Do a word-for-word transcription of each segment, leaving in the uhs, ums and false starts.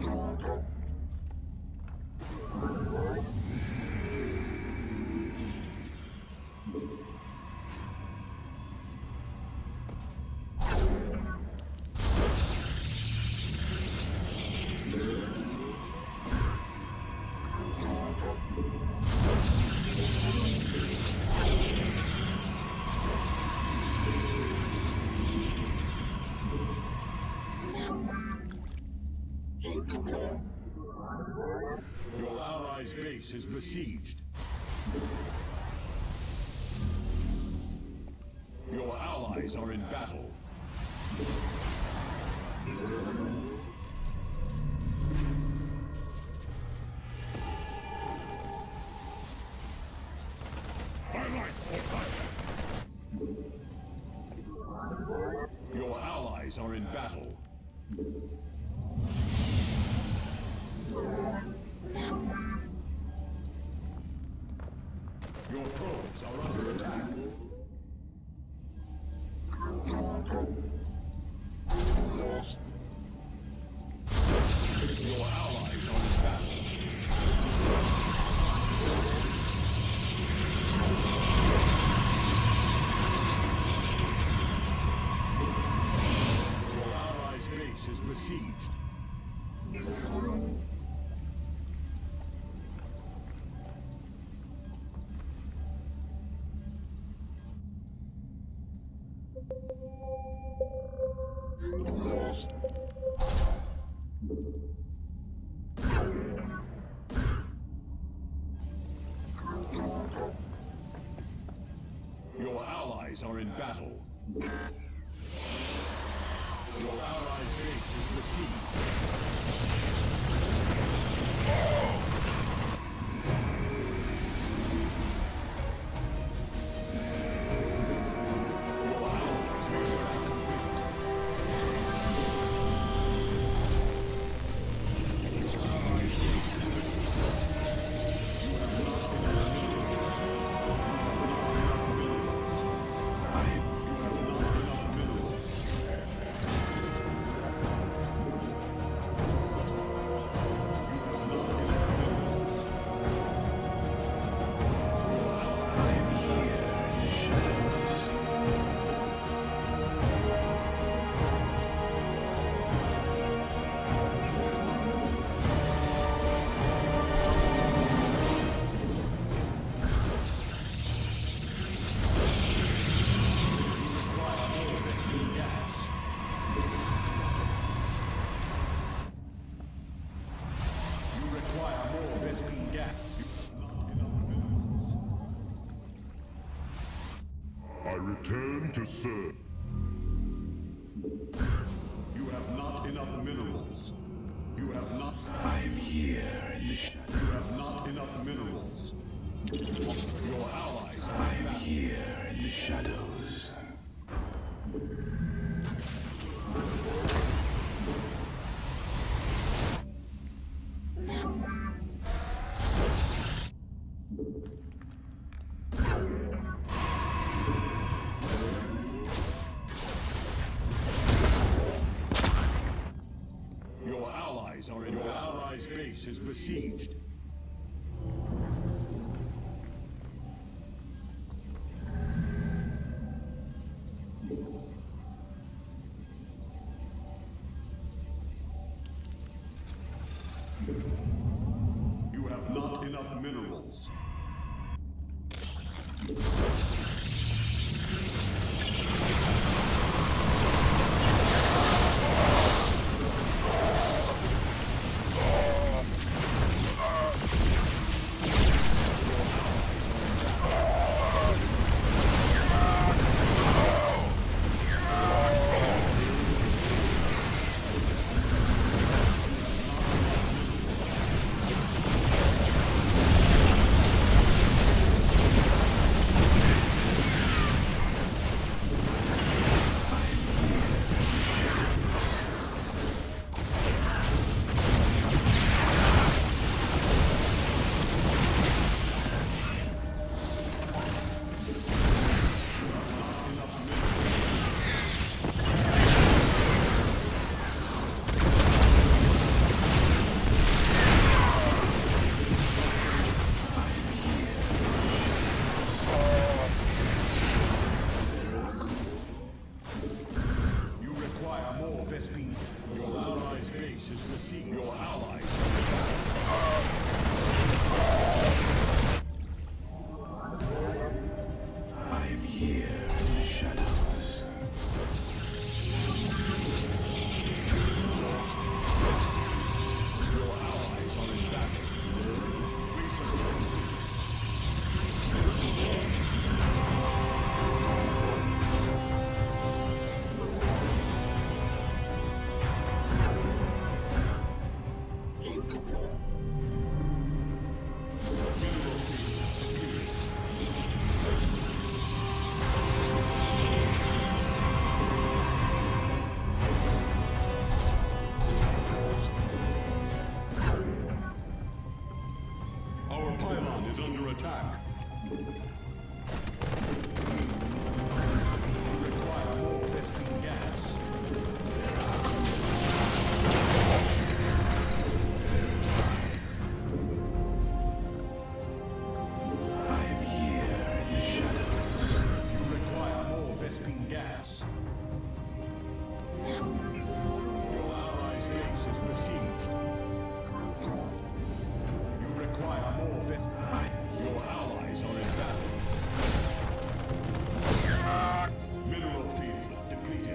Your allies' base is besieged. Your allies are in battle. I like Your allies are in battle. Your probes are under attack. Lost. Your allies are in battle. Your allies' base is besieged. Lost. Your allies are in battle. Your allies' base is besieged. I return to serve. You have not enough minerals. You have not... I'm here in the shadows. You have not enough minerals. Your allies are... I'm here in the shadows. Are in your allies' base is besieged. You have not enough minerals. besieged. Your allies. I am here in the shadows. Your allies are in battle. Research. Our pylon is under attack. We require more Vespene gas. I am here in the shadows. You require more Vespene gas. Your allies' base is besieged. You require more Vespene. Your allies are in battle. Mineral field depleted.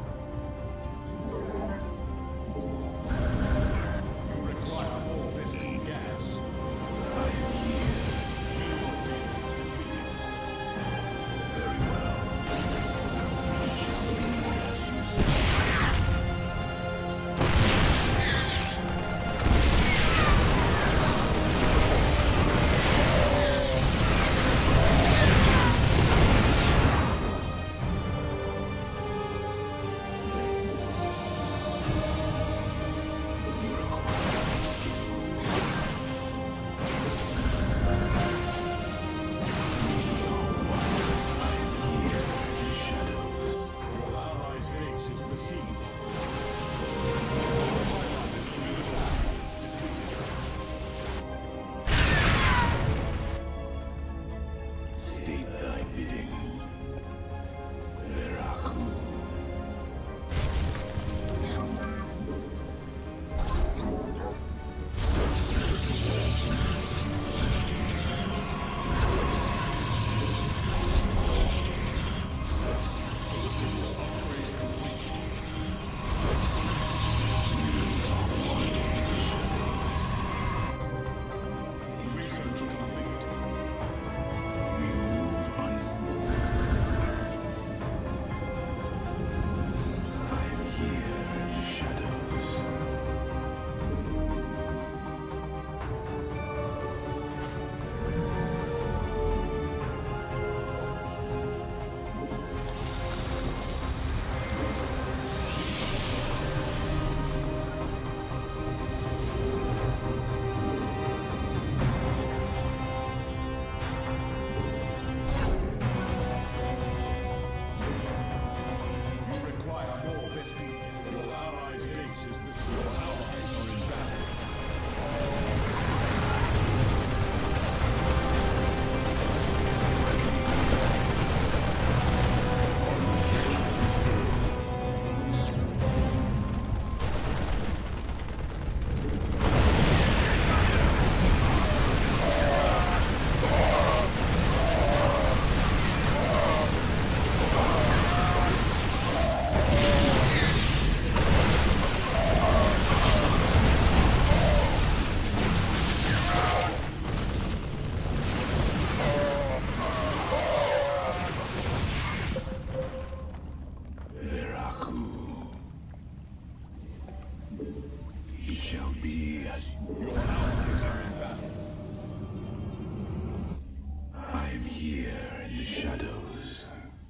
You require more Vespene gas. I am here. Mineral field depleted. Very well. It shall be as you say. You require I am here in the shadows. Your allies' base is besieged. Your pylon is under attack. State thy bidding. Veraku. Research complete. We move on. I am here in the shadows. You require more Vespene. Your allies' base is besieged. Your allies are in battle. Veraku. It shall be as Your allies are in battle. I am here in the shadows.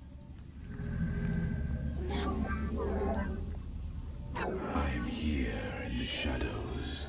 I am here in the shadows.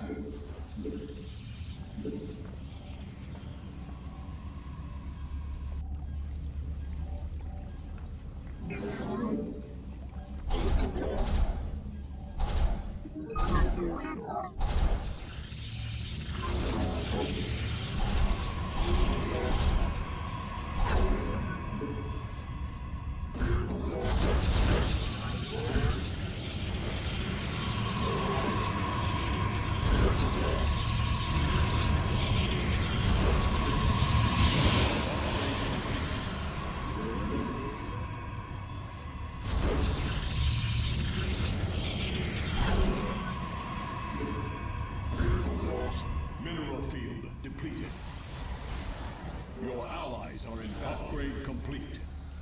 depleted. Your allies are in upgrade complete.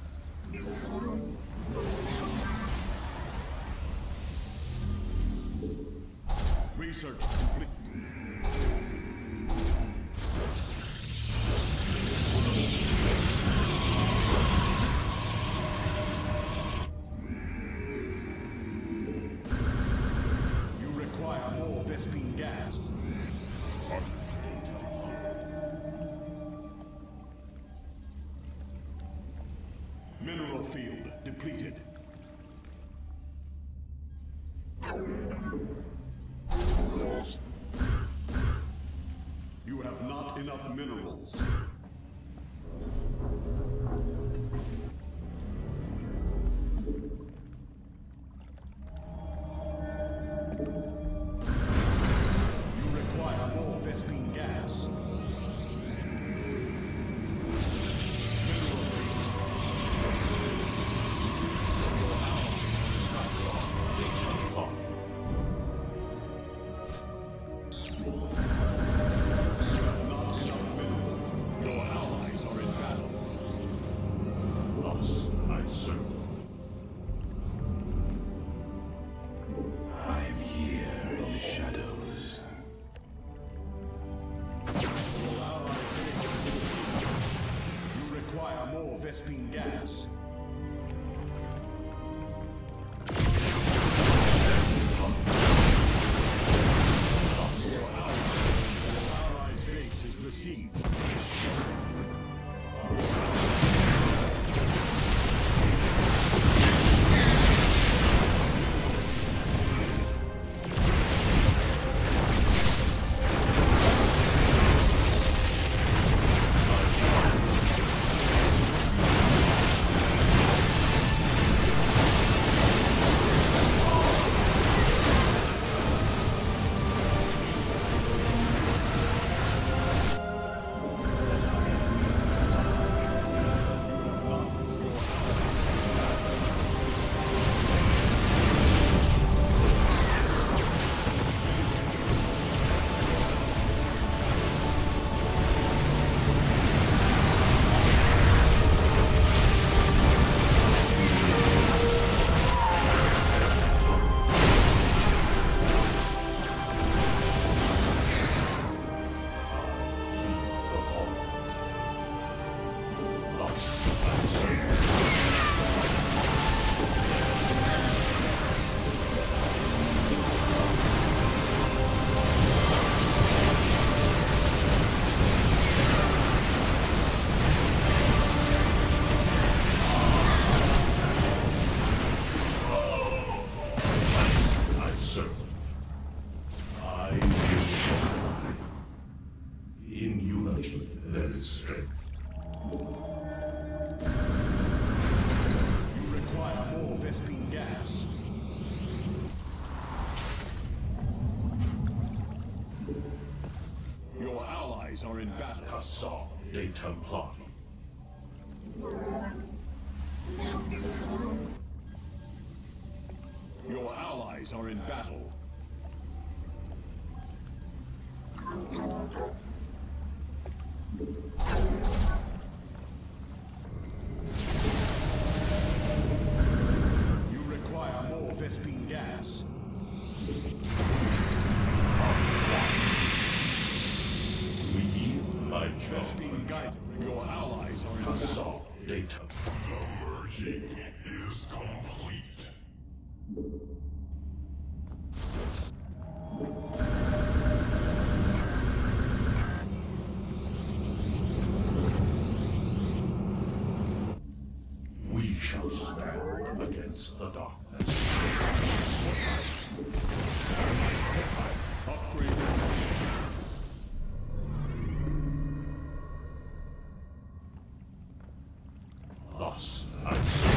Research complete. You require more Vespene gas. Mineral field depleted. You have not enough minerals. You require more Vespene gas. Vespene gas. Your allies' base is besieged. Are in battle. Cassant de Templari. Your allies are in battle. You require more Vespene gas. Vespene guide. Your allies are in Cassant de Templari. The merging is complete. We shall stand against the darkness. upgrade. Thus I say.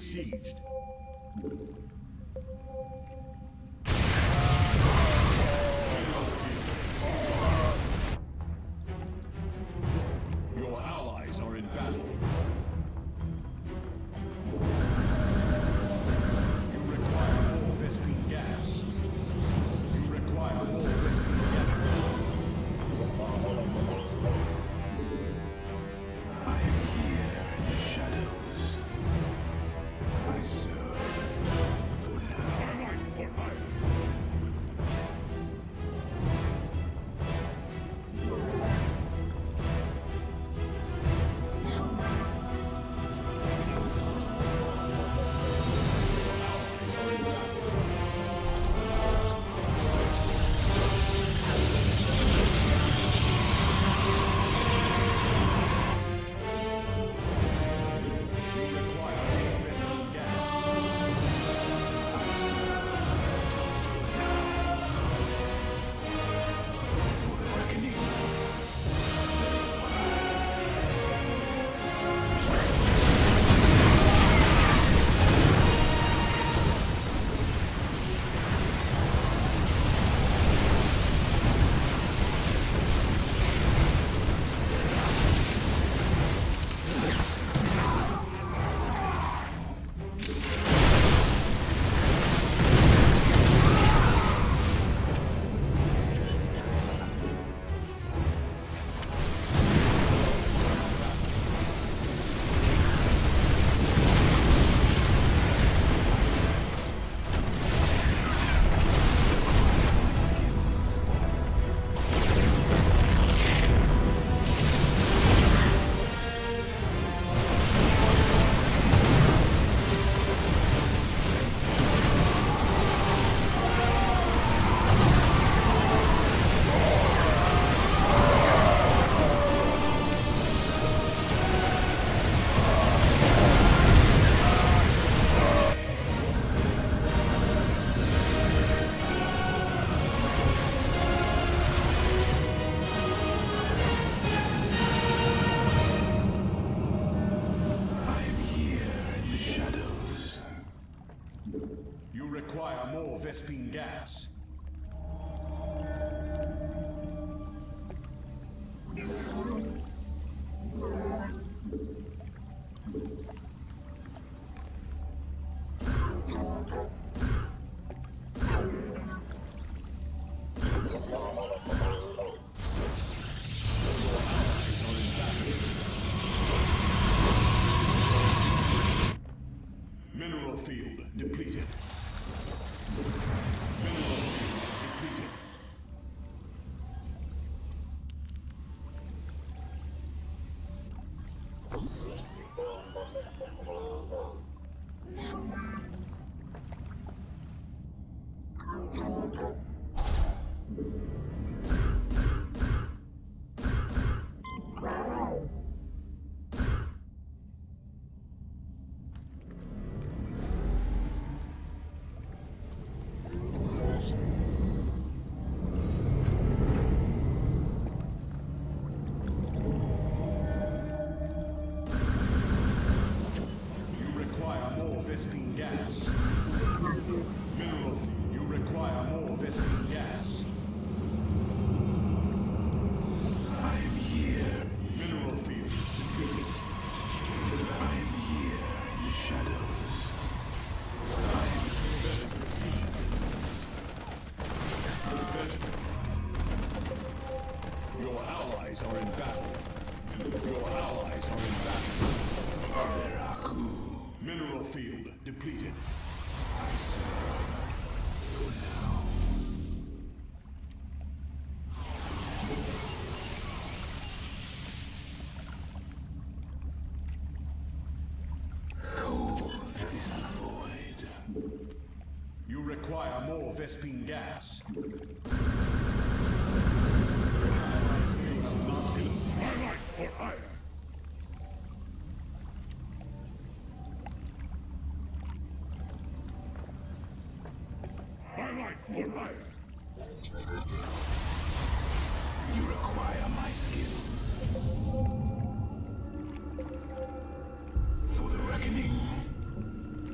besieged. Your allies are in battle. You require more Vespene gas. You require more Vespene gas. I am here in the shadows. I serve for now. My life for hire. For the reckoning. I am here in the shadows. You require more Vespene gas. Mineral field depleted. Mineral field depleted. You require more Vespene gas. Mineral, you require more Vespene gas. I am here. Mineral field depleted. I am here in the shadows. Your allies are in battle. Your allies are in battle. Veraku. Mineral field depleted. I serve for now. Cold is the void. You require more Vespene gas. My life for hire. My life for hire. You require my skills. For the reckoning.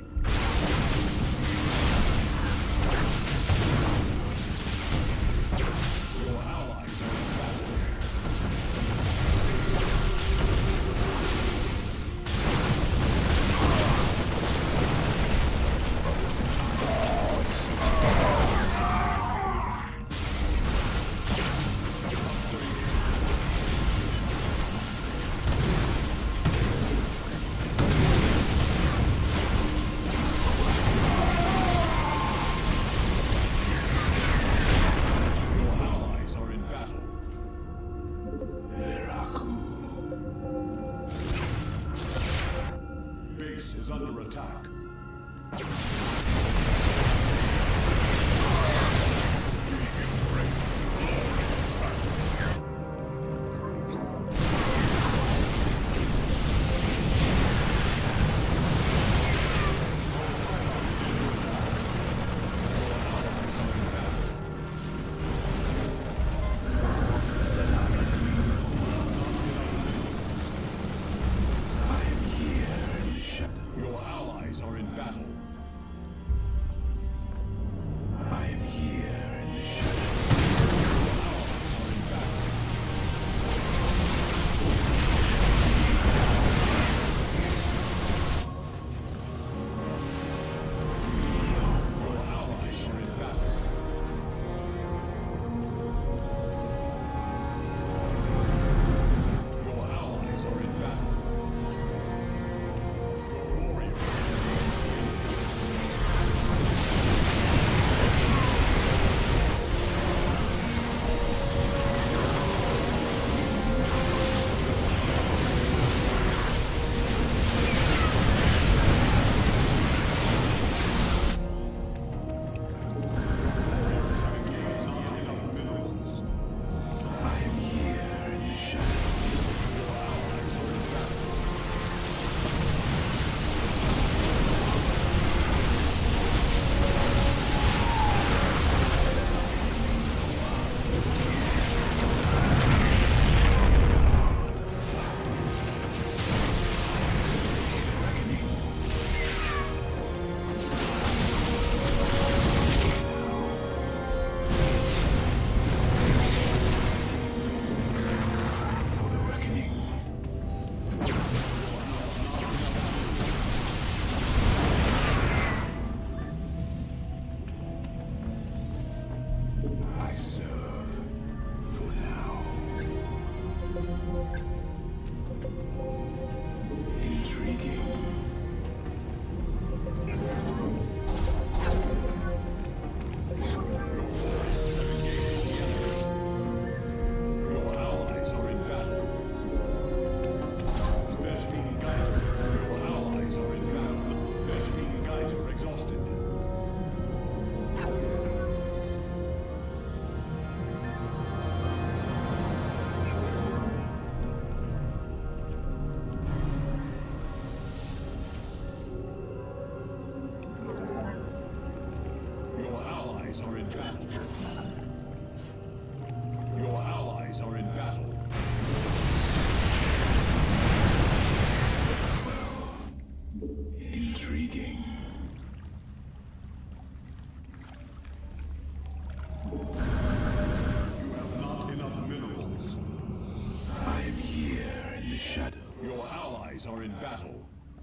Are in battle.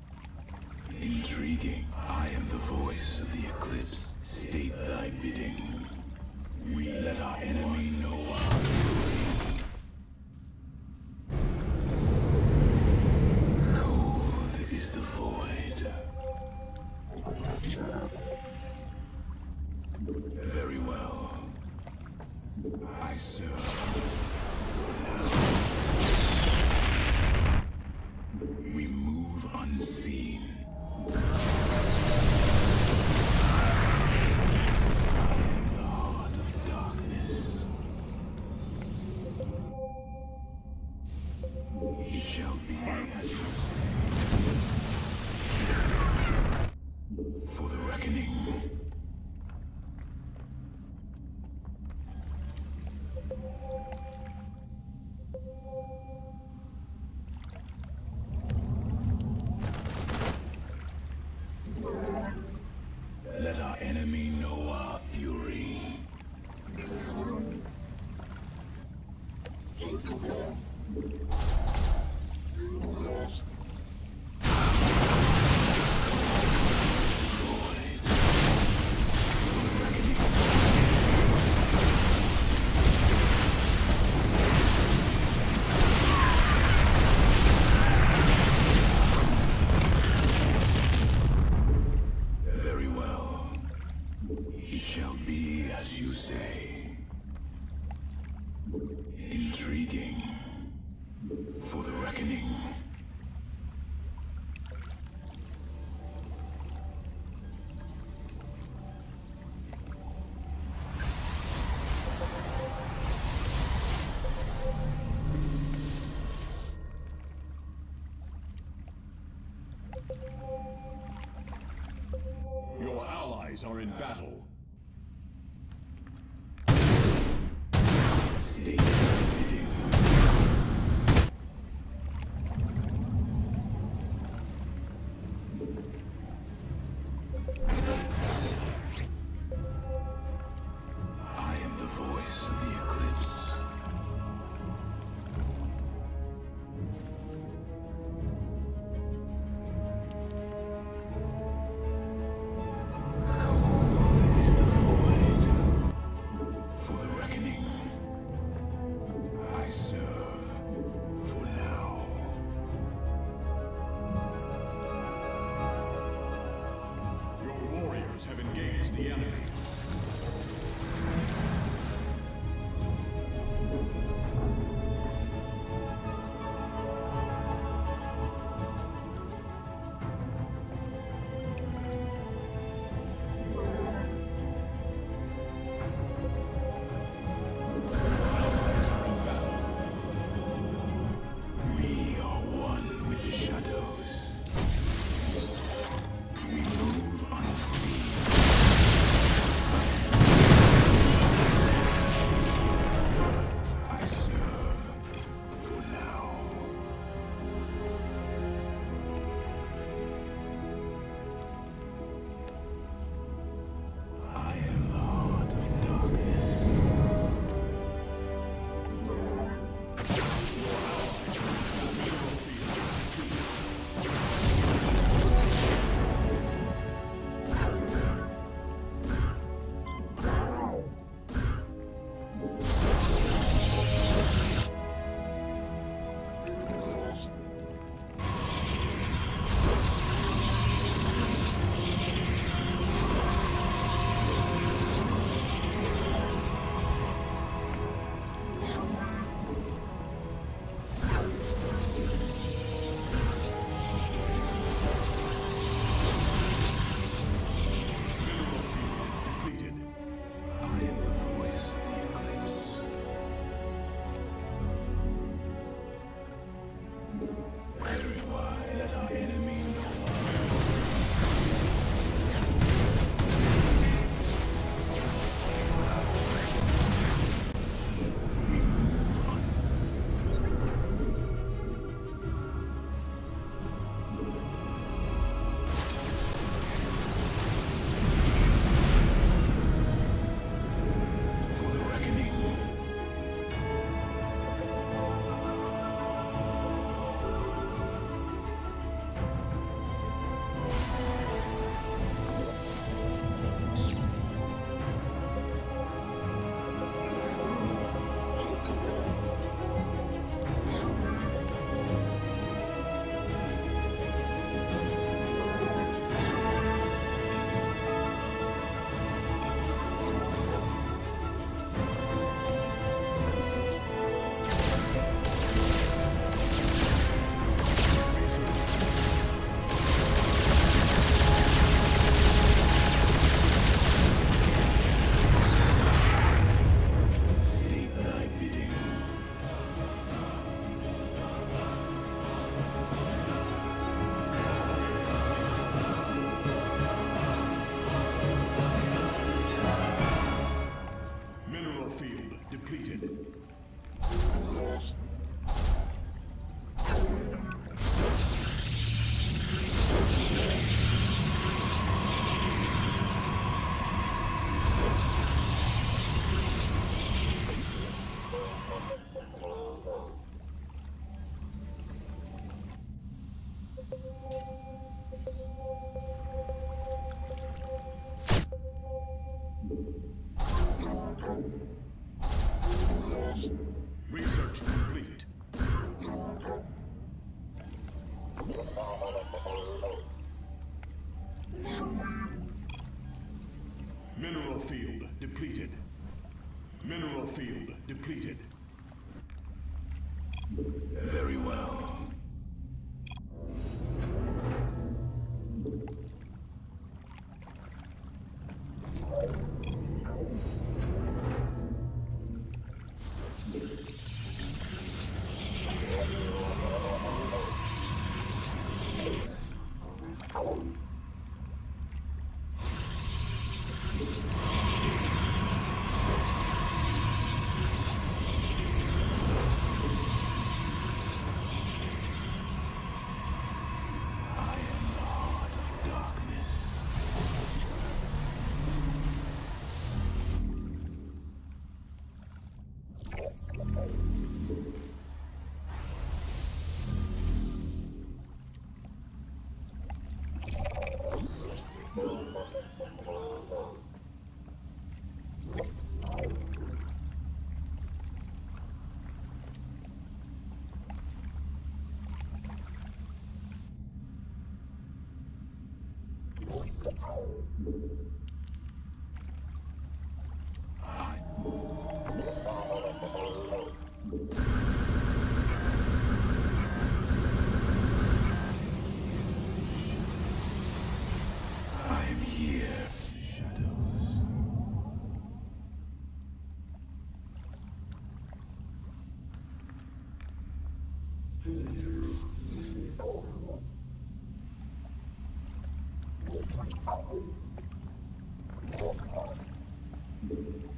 Intriguing. I am the voice of the Eclipse. State thy bidding. We let our enemy know our fury. Cold is the void. Very well. I serve. We move unseen. I am the heart of darkness. It shall be as you say. For the reckoning. Let our enemy know our fury. Very well. It shall be as you say. Intriguing. For the reckoning. allies are in battle. State thy bidding. I am the voice of the eclipse. Cold is the void. For the reckoning, I serve for now. Your warriors have engaged the enemy. We are one with the shadows. We move unseen. I serve for now. I am the heart of darkness. Completed. I am the voice of the eclipse. Very why let our enemy know. We move on. For the reckoning. State thy bidding. Mineral field depleted. Research complete. Mineral field depleted. Mineral field depleted. Very well. Thank you.